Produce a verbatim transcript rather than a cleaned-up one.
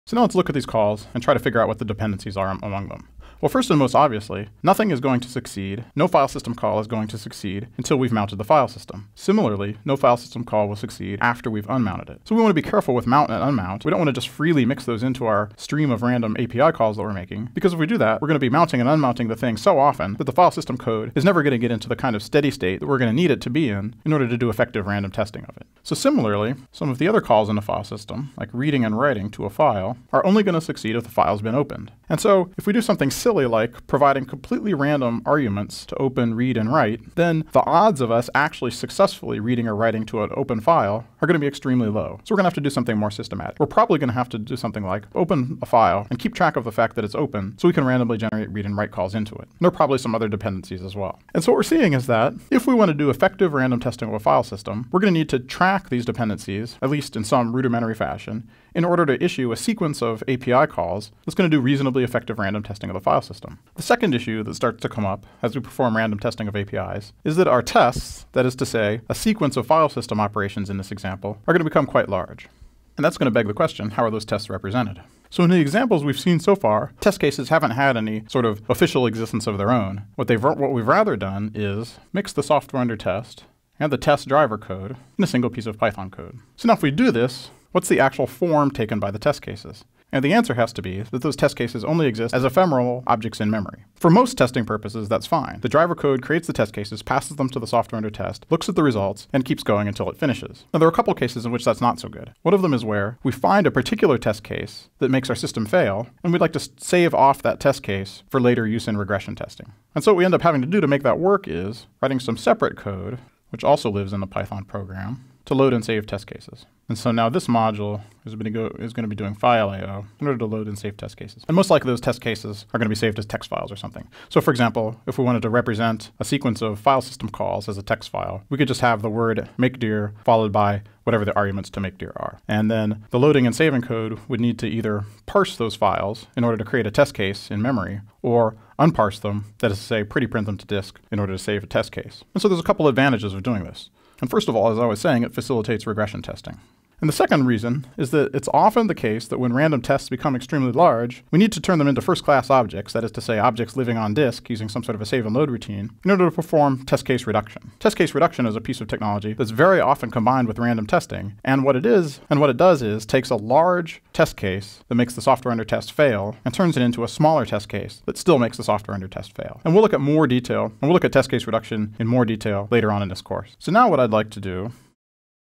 So now let's look at these calls and try to figure out what the dependencies are among them. Well, first and most obviously, nothing is going to succeed, no file system call is going to succeed until we've mounted the file system. Similarly, no file system call will succeed after we've unmounted it. So we want to be careful with mount and unmount. We don't want to just freely mix those into our stream of random A P I calls that we're making, because if we do that, we're going to be mounting and unmounting the thing so often that the file system code is never going to get into the kind of steady state that we're going to need it to be in in order to do effective random testing of it. So similarly, some of the other calls in the file system, like reading and writing to a file, are only going to succeed if the file's been opened. And so if we do something silly like providing completely random arguments to open, read, and write, then the odds of us actually successfully reading or writing to an open file are going to be extremely low. So we're going to have to do something more systematic. We're probably going to have to do something like open a file and keep track of the fact that it's open so we can randomly generate read and write calls into it. And there are probably some other dependencies as well. And so what we're seeing is that if we want to do effective random testing of a file system, we're going to need to track these dependencies, at least in some rudimentary fashion, in order to issue a sequence of A P I calls that's going to do reasonably effective random testing of the file system. The second issue that starts to come up as we perform random testing of A P Is is that our tests, that is to say, a sequence of file system operations in this example, are going to become quite large. And that's going to beg the question, how are those tests represented? So in the examples we've seen so far, test cases haven't had any sort of official existence of their own. What, they've, what we've rather done is mix the software under test and the test driver code in a single piece of Python code. So now if we do this, what's the actual form taken by the test cases? And the answer has to be that those test cases only exist as ephemeral objects in memory. For most testing purposes, that's fine. The driver code creates the test cases, passes them to the software under test, looks at the results, and keeps going until it finishes. Now, there are a couple cases in which that's not so good. One of them is where we find a particular test case that makes our system fail, and we'd like to save off that test case for later use in regression testing. And so what we end up having to do to make that work is writing some separate code, which also lives in the Python program, to load and save test cases. And so now this module is going to go is going to be doing file I O in order to load and save test cases. And most likely those test cases are going to be saved as text files or something. So for example, if we wanted to represent a sequence of file system calls as a text file, we could just have the word makedir followed by whatever the arguments to makedir are. And then the loading and saving code would need to either parse those files in order to create a test case in memory, or unparse them, that is to say, pretty print them to disk in order to save a test case. And so there's a couple advantages of doing this. And first of all, as I was saying, it facilitates regression testing. And the second reason is that it's often the case that when random tests become extremely large, we need to turn them into first-class objects, that is to say objects living on disk using some sort of a save and load routine, in order to perform test case reduction. Test case reduction is a piece of technology that's very often combined with random testing, and what it is, and what it does is takes a large test case that makes the software under test fail and turns it into a smaller test case that still makes the software under test fail. And we'll look at more detail, and we'll look at test case reduction in more detail later on in this course. So now what I'd like to do